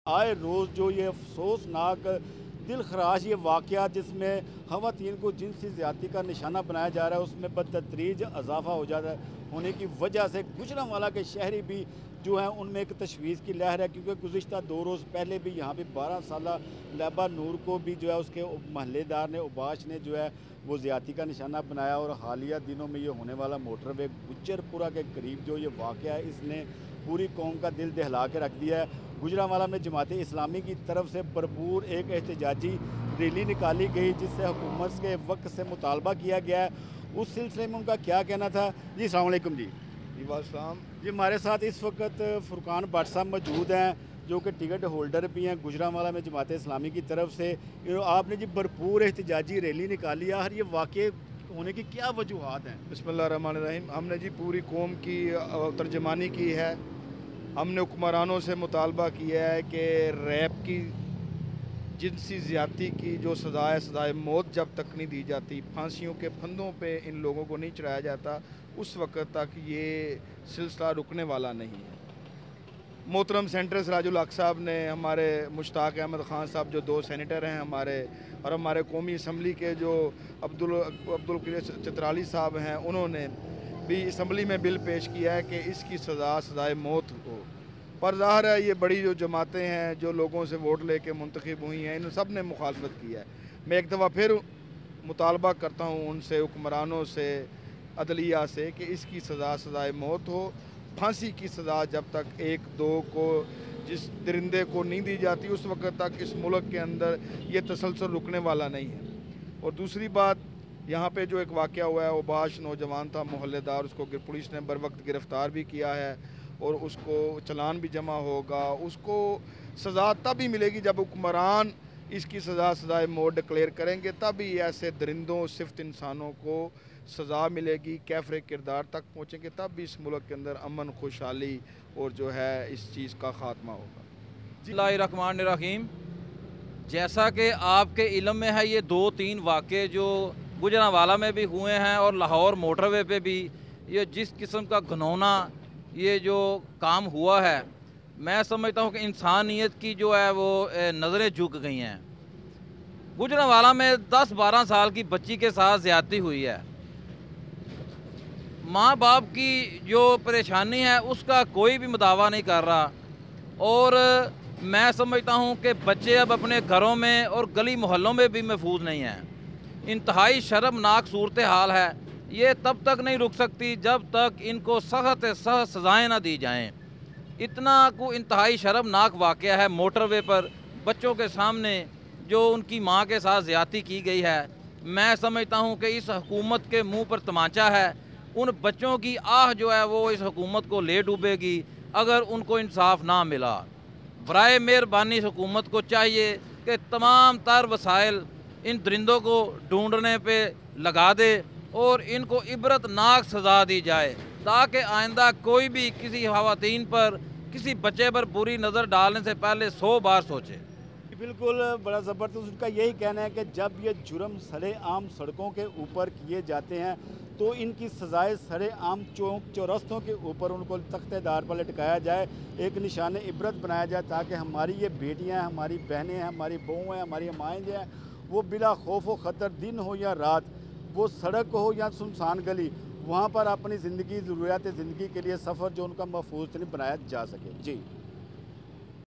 آئے روز جو یہ افسوسناک دل خراش یہ واقعہ جس میں خواتین کو جنسی زیادتی کا نشانہ بنایا جا رہا ہے، اس میں بدتدریج اضافہ ہو جاتا ہے ہونے کی وجہ سے گوجرانوالہ کے شہری بھی جو ہیں ان میں ایک تشویش کی لہر ہے، کیونکہ گزشتہ 2 روز پہلے بھی یہاں پہ 12 سالہ لہبہ نور کو بھی جو ہے اس کے محلے دار نے اوباش نے جو ہے وہ زیادتی کا نشانہ بنایا، اور حالیہ دنوں میں یہ ہونے والا موٹر وے گجرپورہ کے قریب جو یہ واقعہ ہے اس نے پوری قوم کا دل دہلا کے رکھ دیا ہے۔ گوجرانوالہ میں جماعت اسلامی کی طرف سے بھرپور ایک احتجاجی ریلی نکالی گئی جس سے حکومت کے وقت سے مطالبہ کیا گیا ہے۔ اس سلسلے میں ان کا کیا کہنا تھا؟ جی السلام علیکم جی السلام۔ جی ہمارے ساتھ اس وقت فرقان بٹ صاحب موجود ہیں جو کہ ٹکٹ ہولڈر بھی ہیں گوجرانوالہ میں جماعت اسلامی کی طرف سے۔ آپ نے جی بھرپور احتجاجی ریلی نکالی ہے، اور یہ واقع ہونے کی کیا وجوہات ہیں؟ بسم اللہ الرحمن الرحیم۔ ہم نے جی پوری قوم کی ترجمانی کی ہے۔ ہم نے حکمرانوں سے مطالبہ کیا ہے کہ ریپ کی، جنسی زیادتی کی جو سزا ہے، سزائے موت جب تک نہیں دی جاتی، پھانسیوں کے پھندوں پہ ان لوگوں کو نہیں چڑھایا جاتا، اس وقت تک یہ سلسلہ رکنے والا نہیں ہے۔ محترم سینٹر سراج الحق صاحب نے، ہمارے مشتاق احمد خان صاحب جو 2 سینیٹر ہیں ہمارے، اور ہمارے قومی اسمبلی کے جو عبدالقدیر چترالی صاحب ہیں، انہوں نے بھی اسمبلی میں بل پیش کیا ہے کہ اس کی سزا سزائے موت ہو۔ پر ظاہر ہے یہ بڑی جو جماعتیں ہیں جو لوگوں سے ووٹ لے کے منتخب ہوئی ہیں، ان سب نے مخالفت کی ہے۔ میں ایک دفعہ پھر مطالبہ کرتا ہوں ان سے، حکمرانوں سے، عدلیہ سے، کہ اس کی سزا سزائے موت ہو۔ پھانسی کی سزا جب تک 1-2 کو، جس درندے کو نہیں دی جاتی، اس وقت تک اس ملک کے اندر یہ تسلسل رکنے والا نہیں ہے۔ اور دوسری بات، یہاں پہ جو ایک واقعہ ہوا ہے، اوباش نوجوان تھا محلے دار، اس کو پولیس نے بر وقت گرفتار بھی کیا ہے، اور اس کو چلان بھی جمع ہوگا۔ اس کو سزا تب ہی ملے گی جب حکمران اس کی سزا سزائے موت ڈکلیئر کریں گے، تب ہی ایسے درندوں، صفت انسانوں کو سزا ملے گی، کیفر کردار تک پہنچیں گے، تب بھی اس ملک کے اندر امن، خوشحالی اور جو ہے اس چیز کا خاتمہ ہوگا۔ بسم اللہ الرحمن الرحیم۔ جیسا کہ آپ کے علم میں ہے، یہ 2-3 واقعے جو گوجرانوالہ میں بھی ہوئے ہیں اور لاہور موٹر وے پہ بھی، یہ جس قسم کا گھنونا یہ جو کام ہوا ہے، میں سمجھتا ہوں کہ انسانیت کی جو ہے وہ نظریں جھک گئی ہیں۔ گوجرانوالہ میں 10-12 سال کی بچی کے ساتھ زیادتی ہوئی ہے۔ ماں باپ کی جو پریشانی ہے اس کا کوئی بھی مداوع نہیں کر رہا، اور میں سمجھتا ہوں کہ بچے اب اپنے گھروں میں اور گلی محلوں میں بھی محفوظ نہیں ہیں۔ انتہائی شرمناک صورتحال ہے۔ یہ تب تک نہیں رک سکتی جب تک ان کو سخت سے سخت سزائیں نہ دی جائیں۔ اتنا کو انتہائی شرمناک واقعہ ہے موٹر وے پر بچوں کے سامنے جو ان کی ماں کے ساتھ زیادتی کی گئی ہے۔ میں سمجھتا ہوں کہ اس حکومت کے منہ پر تمانچہ ہے۔ ان بچوں کی آہ جو ہے وہ اس حکومت کو لے ڈوبے گی اگر ان کو انصاف نہ ملا۔ برائے مہربانی حکومت کو چاہیے کہ تمام تر وسائل ان درندوں کو ڈھونڈنے پہ لگا دے اور ان کو عبرت ناک سزا دی جائے، تاکہ آئندہ کوئی بھی کسی خواتین پر، کسی بچے پر بری نظر ڈالنے سے پہلے 100 بار سوچے۔ بالکل، بڑا زبردست۔ ان کا یہی کہنا ہے کہ جب یہ جرم سرے عام سڑکوں کے اوپر کیے جاتے ہیں تو ان کی سزائے سرے عام چوک چورستوں کے اوپر ان کو تختہ دار پر لٹکایا جائے، ایک نشان عبرت بنایا جائے، تاکہ ہماری یہ بیٹیاں، ہماری بہنیں ہیں، ہماری بہویں ہیں، ہماری امائیں جو ہیں، وہ بلا خوف و خطر دن ہو یا رات، وہ سڑک ہو یا سنسان گلی، وہاں پر اپنی زندگی، ضروریات زندگی کے لیے سفر جو ان کا محفوظ بنایا جا سکے۔ جی